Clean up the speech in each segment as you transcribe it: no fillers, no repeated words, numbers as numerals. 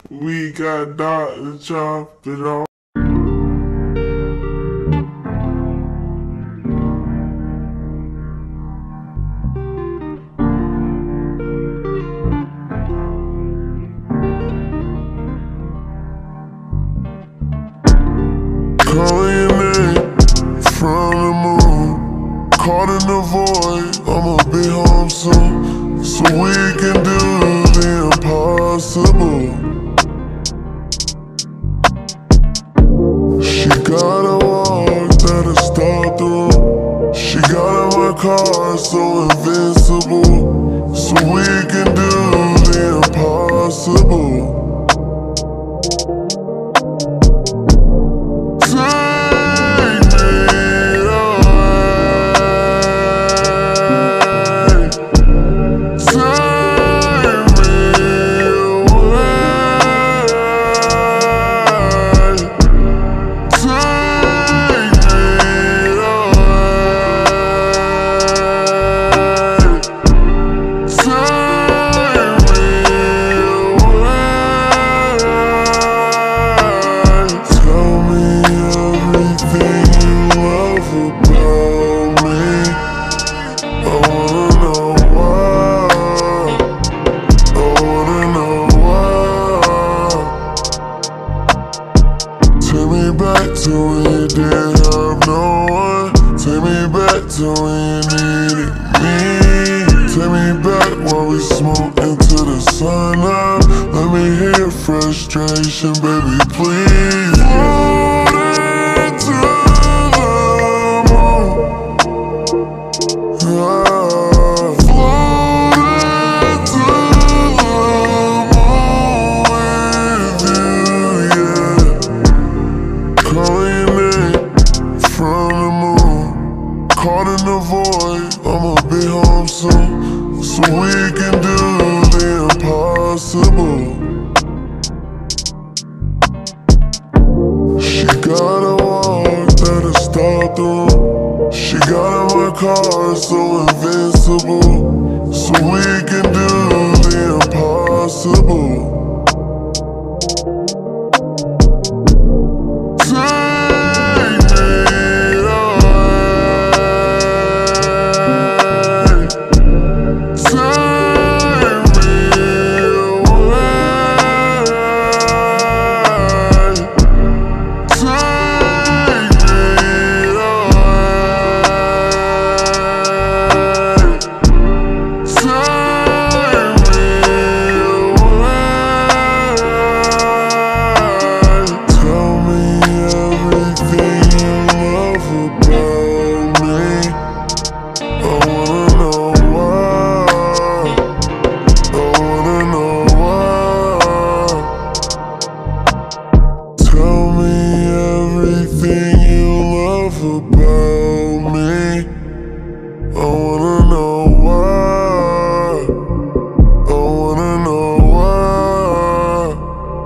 We got drchop it all. Calling your name from the moon, caught in the void. I'ma be home soon, so we can do the impossible. She got a walk that'll stop the road. She got in my car, so invincible, so we can do the impossible. Take me back to when you didn't have no one. Take me back to when you needed me. Take me back while we smoke into the sun now. Let me hear your frustration, baby, please. Floating to the moon. Floating to the moon with you, yeah. Calling your name from the moon, caught in the void. I'ma be home soon, so we can do the impossible. She got a walk that'll stop the road. She got in my car, so invincible, so we can do the impossible. About me, I wanna know why. I wanna know why.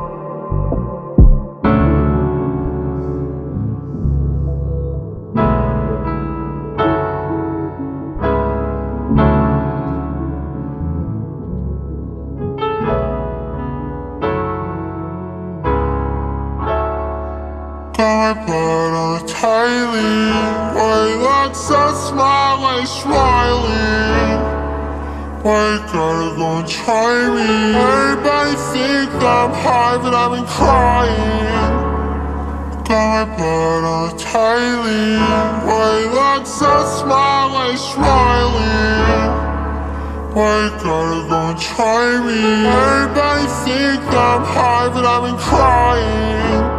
Got my blood on the tightly. Why you look so smile like smiling? Why you gotta go and try me? Everybody think that I'm high, but I've been crying. Got my blood on the tightly. Why you look so smile like smiling? Why you gotta go and try me? Everybody think that I'm high, but I've been crying.